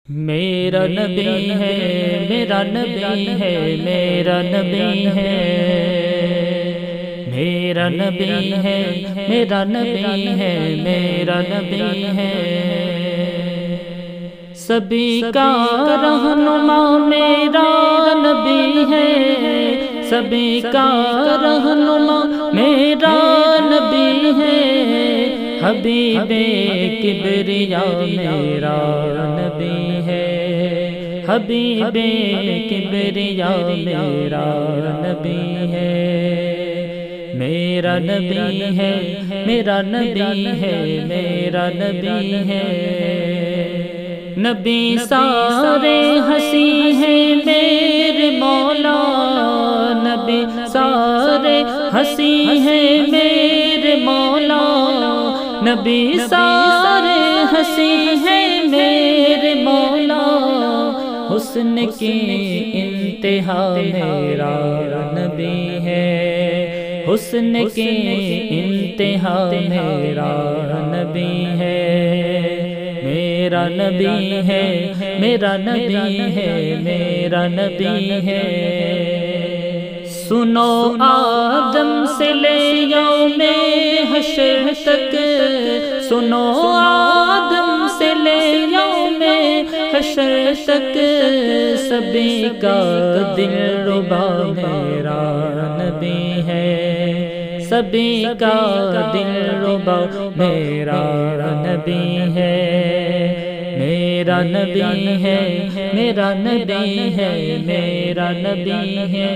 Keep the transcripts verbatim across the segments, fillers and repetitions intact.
میرا نبی ہے، میرا نبی ہے، میرا نبی ہے، میرا نبی ہے، میرا نبی ہے، میرا نبی ہے، سبھی کا رہنما میرا نبی ہے، سبھی کا رہنما میرا نبی ہے، حبیب کبریا میرا نبی ہے، حبیب کبریا میرا نبی ہے، میرا نبی ہے، میرا نبی ہے، میرا نبی ہے، نبی سارے ہنسی ہیں میرے مولا، نبی سارے ہنسی ہیں میرے مولا، نبی سارے ہنسی ہیں میرے مولا، حسن کی انتہا میرا نبی ہے، حسن کی انتہا میرا نبی ہے، میرا نبی ہے، میرا نبی ہے، میرا نبی ہے، سنو آدم سے لے یوم حشر تک، سنو آدم سے لے یوم حشر تک، سبھی کا دل ربا میرا نبی ہے، سبھی کا دل ربا میرا نبی ہے، میرا نبی ہے، میرا نبی ہے، میرا نبی ہے،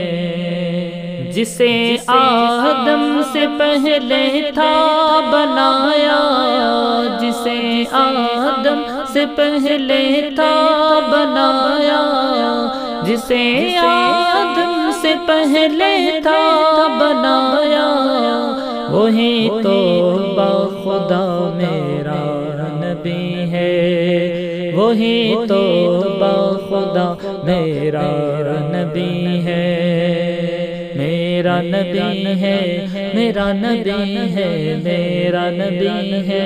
جسے آدم سے پہلے تھا بنایا، جسے آدم سے پہلے تھا بنایا، جسے آدم سے پہلے تھا بنایا، وہی تو باخدا میرا نبی ہے، وہی تو باخدا میرا نبی ہے، میرا نبی ہے، میرا نبی ہے، میرا نبی ہے،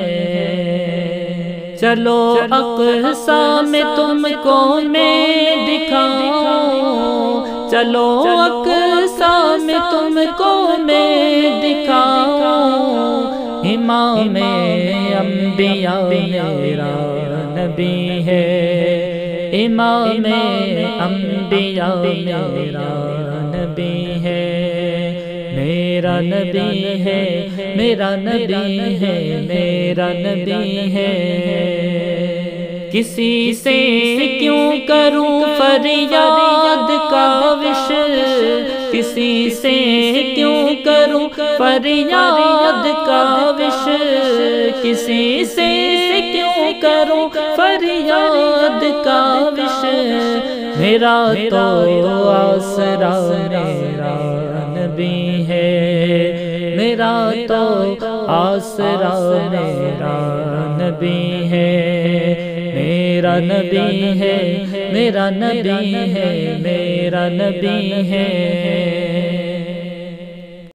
چلو اقصیٰ میں تم کو میں دکھاؤں، چلو اقصیٰ میں تم کو میں دکھاؤں، امام انبیاء میرا نبی ہے، امام انبیاء میرا نبی ہے، میرا نبی ہے، میرا نبی ہے، میرا نبی ہے، کسی سے کیوں کروں فریاد کاوش، کسی سے کیوں کروں فریاد کاوش، کسی سے کیوں کروں فریاد کاوش، میرا تو آسرا میرا نبی ہے، میرا تو آسرا میرا نبی ہے، میرا نبی ہے، میرا نبی ہے، میرا نبی ہے۔